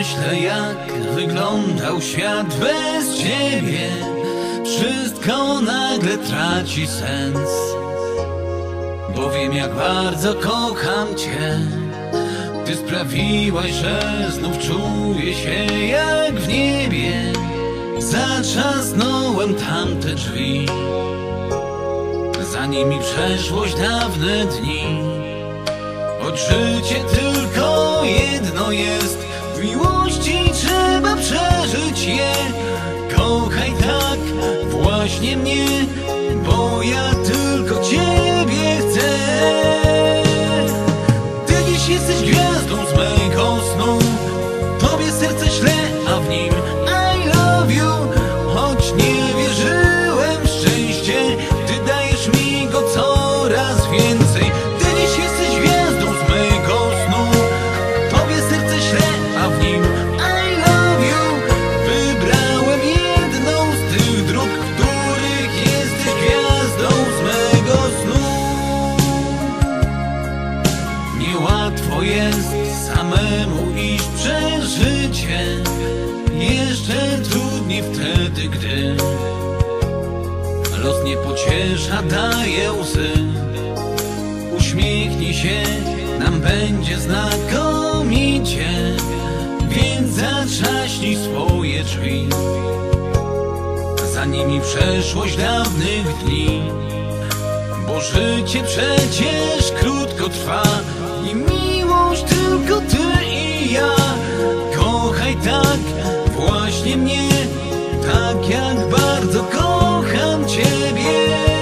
myślę, jak wyglądał świat bez ciebie, wszystko nagle traci sens. Bo wiem, jak bardzo kocham cię. Ty sprawiłaś, że znów czuję się jak w niebie. Zatrzasnąłem tamte drzwi, za nimi przeszłość, dawne dni. Choć życie tylko jedno jest, w miłości trzeba przeżyć je. Kochaj tak właśnie mnie, bo ja tylko ciebie chcę. Ty dziś jesteś gwiazdą z mego snu, tobie serce ślę, a w nim I love you. Choć nie wierzyłem w szczęście, ty dajesz mi go coraz więcej. Ty dziś jesteś gwiazdą z mego snu, tobie serce ślę, a w nim I love you. Wybrałem jedną z tych dróg, w których jesteś gwiazdą z mego snu. Niełatwo jest samemu iść przez życie, jeszcze trudniej wtedy, gdy los nie pociesza, daje łzy. Uśmiechnij się, nam będzie znakomicie, więc zatrzaśnij swoje drzwi, za nimi przeszłość dawnych dni. Bo życie przecież krótko trwa i miłość tylko ty i ja. Kochaj tak właśnie mnie, tak jak bardzo kocham ciebie.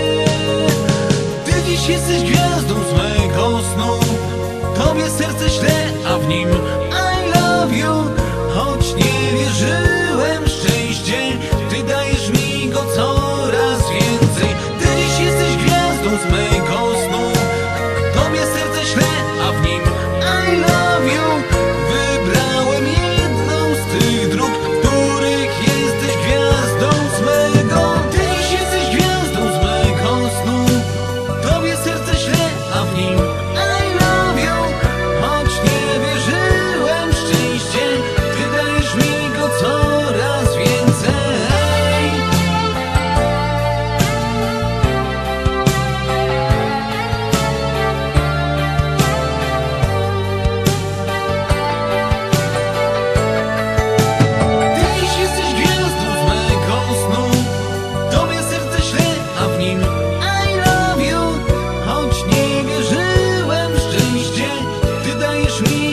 Ty dziś jesteś gwiazdą z mego snu, tobie serce ślę, a w nim I love you. Choć nie wierzyłem w szczęście, ty dajesz mi go coraz więcej. Ty dziś jesteś gwiazdą z mego snu, tobie serce ślę, a w nim I love you. Wybrałem jedną z tych dróg, w których jesteś gwiazdą z mego. Ty dziś jesteś gwiazdą z mego snu, tobie serce ślę, a w nim I love you. Choć nie wierzyłem w szczęście, ty dajesz mi go coraz więcej. Ty dziś jesteś gwiazdą z mego snu, tobie serce ślę, a w nim I love you. Choć nie wierzyłem w szczęście, ty dajesz mi